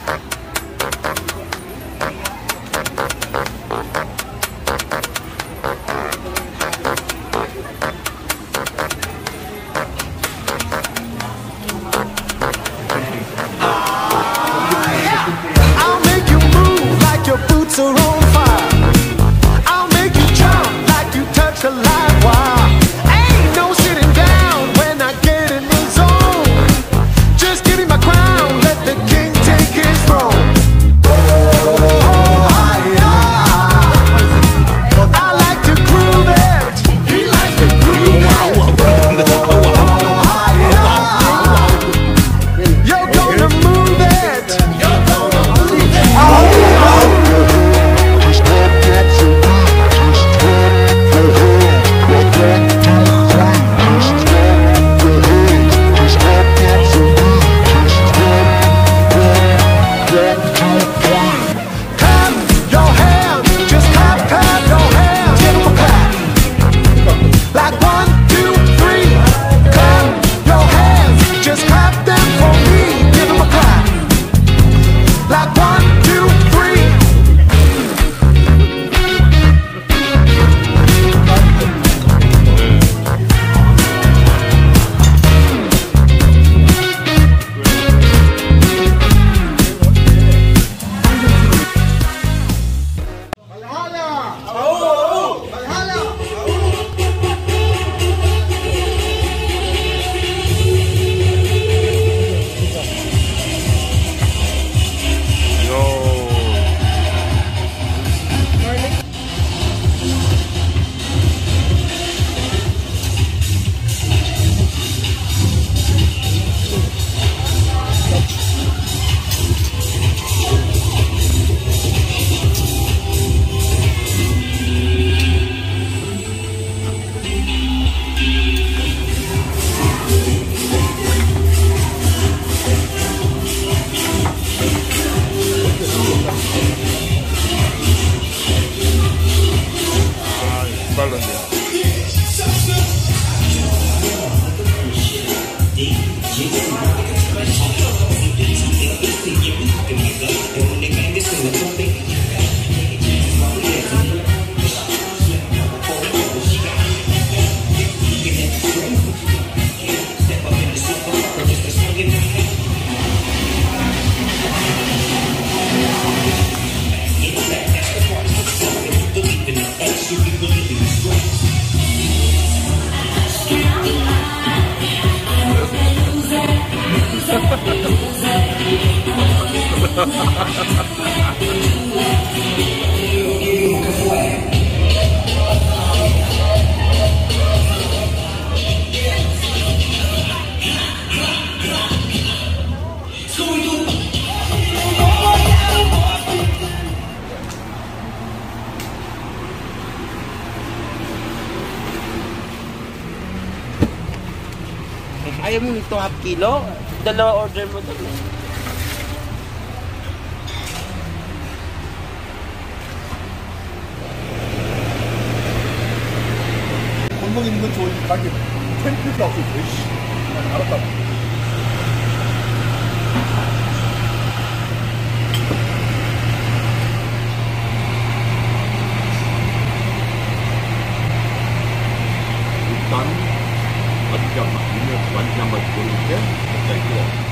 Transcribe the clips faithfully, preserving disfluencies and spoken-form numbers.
Ayaw mo nito half kilo? Dalawa order mo doon. 골목 있는 건 좋으니 가게 템플가 없어. 씨. 알았다고. 일단 완전 막 이면 완전 막 보이는데 갑자기 또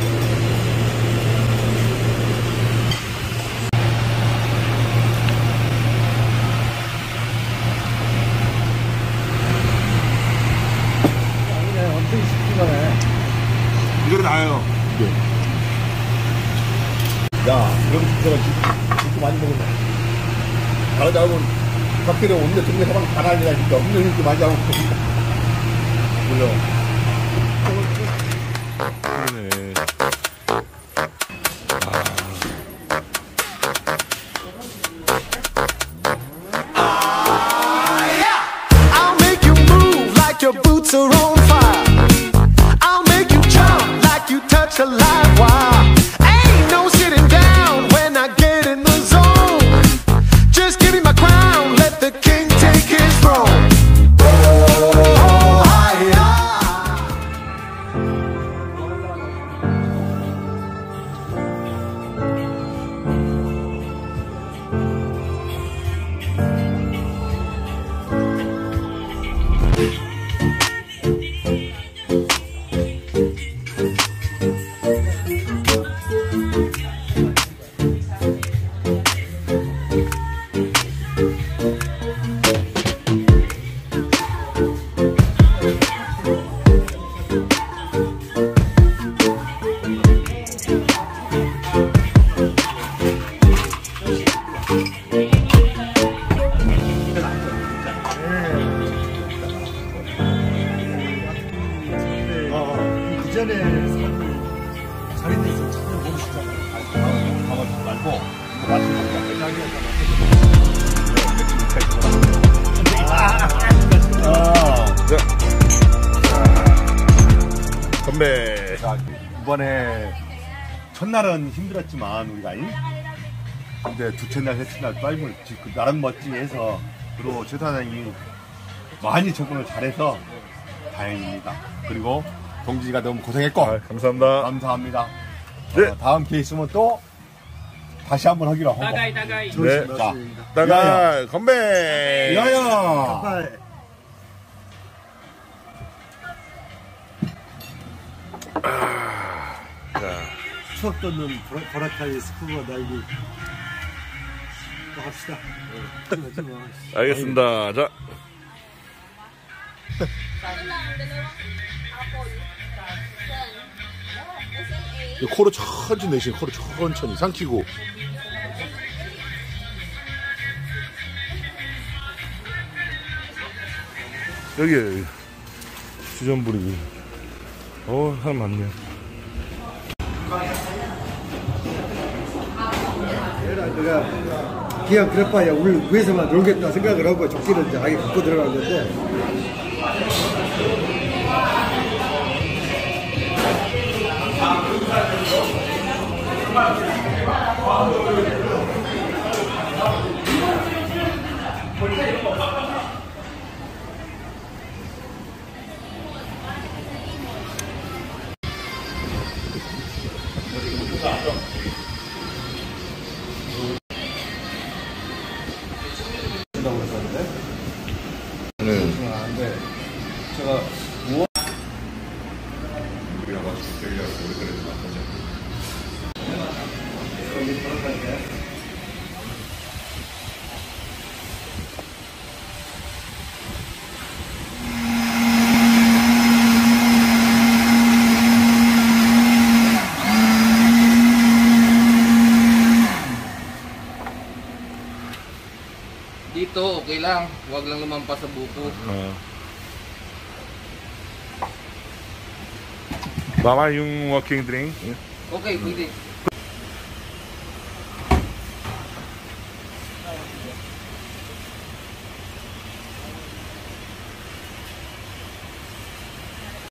이거 나아요. 네. 야, 이런 주제가 이렇게 많이 먹으면 다르다 하면 밖에 오는데 동네 사람 다 날리라니까 없는 이렇게 많이 하고 물론 그러네. I'll make you move like your boots are on fire. I'll make you jump like you touch a live wire. Ain't no sitting down when I get in the zone. Just give me my crown, let the king take his throne. Oh, hi, hi. 이번에 첫날은 힘들었지만 우리가 이? 근데 두째 날, 셋째 날 빨리 나름 멋지해서 그리고 최사장이 많이 적응을 잘해서 다행입니다. 그리고 동지가 너무 고생했고 아, 감사합니다. 감사합니다. 네. 어, 다음 기회 있으면 또 다시 한번 하기로 하고. Tagay, tagay. 네. 자, 따가 건배. 야야. 추억 돋는 보라, 보라카이 스쿠버 다이빙 또 합시다. 알겠습니다. 자. 코로 천천히 내쉬, 코로 천천히 삼키고. 여기, 여기. 주전부리. 어, 사람 많네. 내가 기왕 그래봐야 우리 위에서만 놀겠다 생각을 하고 적지를 이제 아예 갖고 들어간 건데. 네. 제가 무엇 Dito, okay lang. Huwag lang lumampas sa buko. 어. Mama, yung walking drink. Okay, pwede.